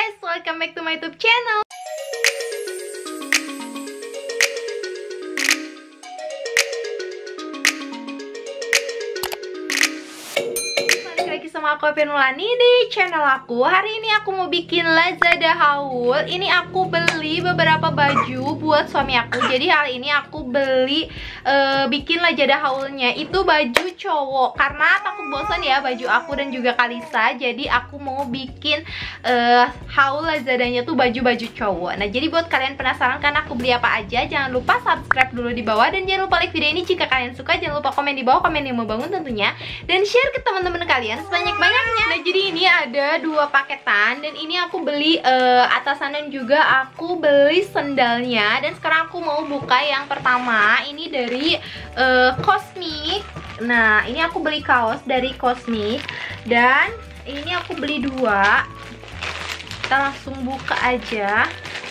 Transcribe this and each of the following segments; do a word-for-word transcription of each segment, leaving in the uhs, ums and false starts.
guys, welcome back to my YouTube channel. Sama aku Penulani di channel aku. Hari ini aku mau bikin Lazada haul. Ini aku beli beberapa baju buat suami aku. Jadi hari ini aku beli uh, bikin Lazada haulnya itu baju cowok karena takut bosan ya baju aku dan juga Kalisa. Jadi aku mau bikin uh, haul Lazadanya tuh baju-baju cowok. Nah, jadi buat kalian penasaran kan aku beli apa aja, jangan lupa subscribe dulu di bawah dan jangan lupa like video ini jika kalian suka. Jangan lupa komen di bawah, komen yang membangun tentunya, dan share ke teman-teman kalian banyak-banyaknya. Nah, jadi ini ada dua paketan dan ini aku beli uh, atasan dan juga aku beli sendalnya. Dan sekarang aku mau buka yang pertama. Ini dari uh, Cosmic. Nah, ini aku beli kaos dari Cosmic dan ini aku beli dua. Kita langsung buka aja.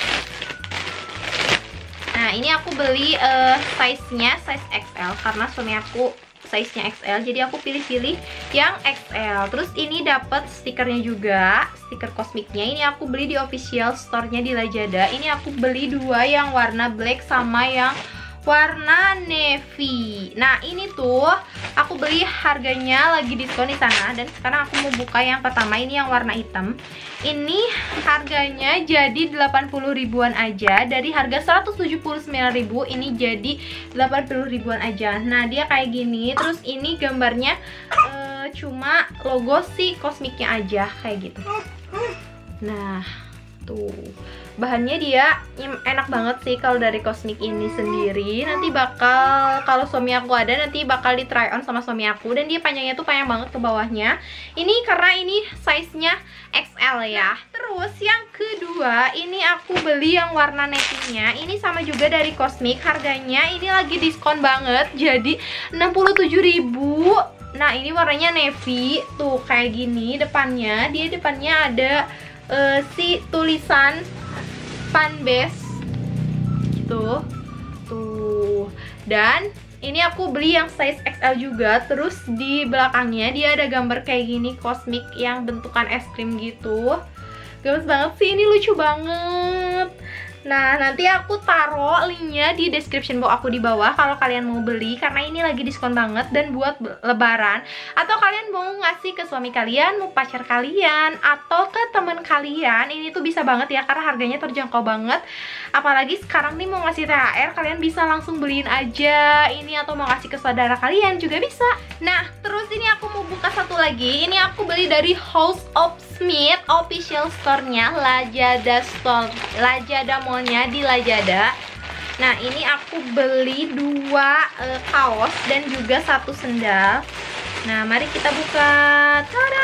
Nah, ini aku beli uh, size-nya size X L karena suami aku size-nya X L, jadi aku pilih-pilih yang X L. Terus ini dapat stikernya juga, stiker Cosmicnya. Ini aku beli di official store-nya di Lazada. Ini aku beli dua, yang warna black sama yang warna navy. Nah, ini tuh aku beli harganya lagi diskon di sana. Dan sekarang aku mau buka yang pertama, ini yang warna hitam. Ini harganya jadi delapan puluh ribuan aja. Dari harga seratus tujuh puluh sembilan ribu ini jadi delapan puluh ribuan aja. Nah, dia kayak gini. Terus ini gambarnya uh, cuma logo si Cosmicnya aja kayak gitu. Nah, tuh bahannya dia enak banget sih kalau dari Cosmic ini sendiri. Nanti bakal, kalau suami aku ada, nanti bakal di try on sama suami aku. Dan dia panjangnya tuh panjang banget ke bawahnya. Ini karena ini size-nya X L ya. Terus yang kedua, ini aku beli yang warna navy-nya. Ini sama juga dari Cosmic. Harganya ini lagi diskon banget, jadi enam puluh tujuh ribu. Nah, ini warnanya navy. Tuh kayak gini depannya. Dia depannya ada Uh, si tulisan Fanbase gitu tuh. Dan ini aku beli yang size X L juga. Terus di belakangnya dia ada gambar kayak gini Cosmic yang bentukan es krim gitu. Gemes banget sih, ini lucu banget. Nah, nanti aku taruh linknya di description box aku di bawah kalau kalian mau beli, karena ini lagi diskon banget dan buat lebaran. Atau kalian mau ngasih ke suami kalian, mau pacar kalian, atau ke teman kalian, ini tuh bisa banget ya karena harganya terjangkau banget. Apalagi sekarang nih mau ngasih T H R, kalian bisa langsung beliin aja ini, atau mau ngasih ke saudara kalian juga bisa. Nah, terus ini aku mau buka satu lagi. Ini aku beli dari House of Smith official store-nya Lazada Store, Lazada mallnya di Lazada. Nah, ini aku beli dua uh, kaos dan juga satu sendal. Nah, mari kita buka. Tada!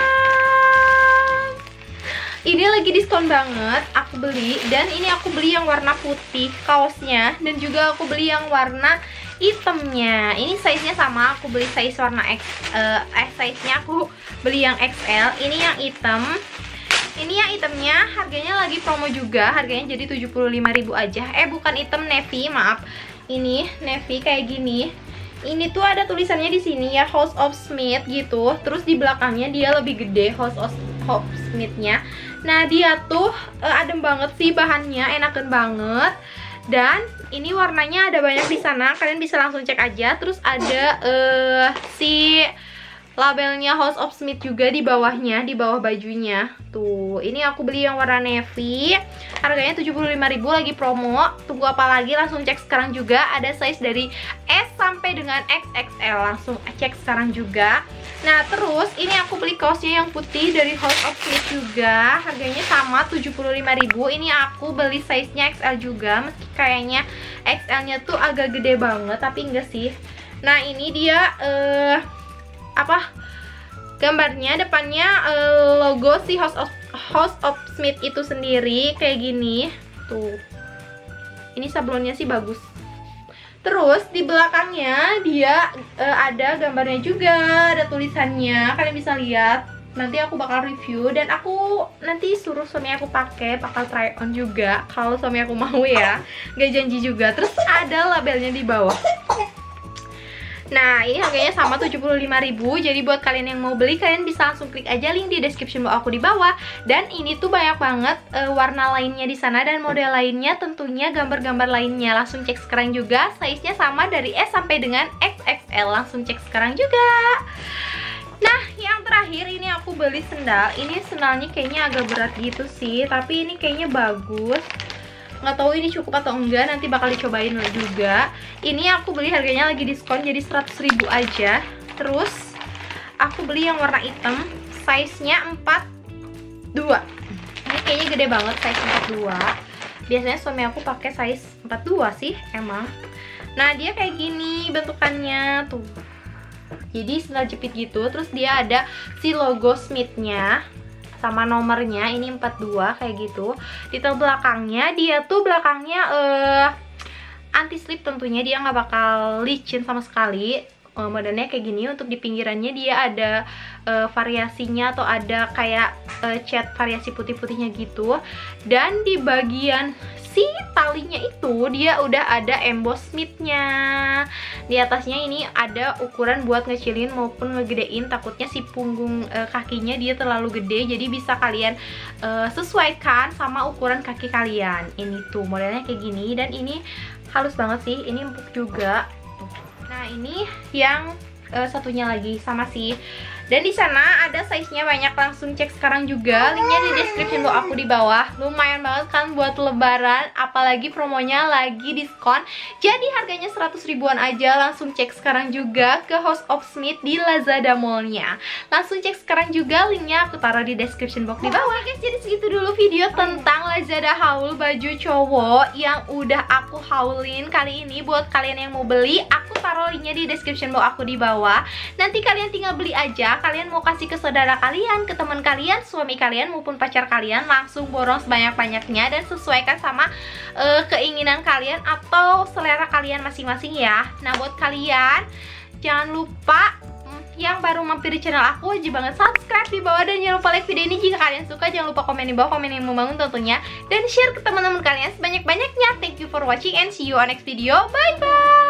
Ini lagi diskon banget, aku beli. Dan ini aku beli yang warna putih kaosnya, dan juga aku beli yang warna hitamnya. Ini size-nya sama, aku beli size warna X, uh, eh size-nya aku beli yang X L. Ini yang hitam. Ini yang hitamnya harganya lagi promo juga, harganya jadi tujuh puluh lima ribu aja. Eh, bukan hitam, navy, maaf. Ini navy kayak gini. Ini tuh ada tulisannya di sini ya, House of Smith gitu. Terus di belakangnya dia lebih gede, House of, of Smith-nya. Nah, dia tuh uh, adem banget sih bahannya, enakan banget. Dan ini warnanya ada banyak di sana, kalian bisa langsung cek aja. Terus ada uh, si labelnya House of Smith juga di bawahnya, di bawah bajunya. Tuh, ini aku beli yang warna navy. Harganya tujuh puluh lima ribu, lagi promo. Tunggu apa lagi, langsung cek sekarang juga. Ada size dari S sampai dengan X X L, langsung cek sekarang juga. Nah, terus ini aku beli kaosnya yang putih dari House of Smith juga. Harganya sama tujuh puluh lima ribu. Ini aku beli size-nya X L juga, meski kayaknya X L-nya tuh agak gede banget, tapi enggak sih. Nah, ini dia eh uh, apa gambarnya, depannya uh, logo si House of House of Smith itu sendiri kayak gini tuh. Ini sablonnya sih bagus. Terus di belakangnya dia uh, ada gambarnya juga, ada tulisannya, kalian bisa lihat. Nanti aku bakal review dan aku nanti suruh suami aku pakai, bakal try on juga kalau suami aku mau ya, nggak janji juga. Terus ada labelnya di bawah. Nah, ini harganya sama tujuh puluh lima ribu. Jadi buat kalian yang mau beli, kalian bisa langsung klik aja link di description box aku di bawah. Dan ini tuh banyak banget uh, warna lainnya di sana dan model lainnya, tentunya gambar-gambar lainnya. Langsung cek sekarang juga. Size-nya sama dari S sampai dengan X X L. Langsung cek sekarang juga. Nah, yang terakhir ini aku beli sendal. Ini sendalnya kayaknya agak berat gitu sih, tapi ini kayaknya bagus. Nggak tahu ini cukup atau enggak, nanti bakal dicobain juga. Ini aku beli harganya lagi diskon, jadi seratus ribu aja. Terus aku beli yang warna hitam, size-nya empat dua. Ini kayaknya gede banget, size empat dua. Biasanya suami aku pakai size empat dua sih, emang. Nah, dia kayak gini bentukannya tuh. Jadi sandal jepit gitu, terus dia ada si logo Smith-nya sama nomornya, ini empat dua kayak gitu. Detail belakangnya, dia tuh belakangnya uh, anti slip tentunya, dia nggak bakal licin sama sekali. uh, Modelnya kayak gini. Untuk di pinggirannya dia ada uh, variasinya, atau ada kayak uh, cat variasi putih-putihnya gitu. Dan di bagian si talinya itu dia udah ada emboss Smith-nya. Di atasnya ini ada ukuran buat ngecilin maupun ngegedein, takutnya si punggung e, kakinya dia terlalu gede, jadi bisa kalian e, sesuaikan sama ukuran kaki kalian. Ini tuh modelnya kayak gini, dan ini halus banget sih, ini empuk juga. Nah, ini yang e, satunya lagi sama sih. Dan di sana ada size-nya banyak, langsung cek sekarang juga. Linknya di description box aku di bawah. Lumayan banget kan buat lebaran, apalagi promonya lagi diskon. Jadi harganya seratus ribuan aja. Langsung cek sekarang juga ke House of Smith di Lazada Mall-nya. Langsung cek sekarang juga, linknya aku taruh di description box di bawah. Guys, jadi segitu dulu video tentang Lazada haul baju cowok yang udah aku haulin kali ini. Buat kalian yang mau beli, aku taruh linknya di description box aku di bawah. Nanti kalian tinggal beli aja. Kalian mau kasih ke saudara kalian, ke teman kalian, suami kalian maupun pacar kalian, langsung borong sebanyak-banyaknya dan sesuaikan sama uh, keinginan kalian atau selera kalian masing-masing ya. Nah, buat kalian jangan lupa hmm, yang baru mampir di channel aku, wajib banget subscribe di bawah, dan jangan lupa like video ini jika kalian suka. Jangan lupa komen di bawah, komen yang membangun tentunya, dan share ke teman-teman kalian sebanyak-banyaknya. Thank you for watching and see you on next video. Bye bye.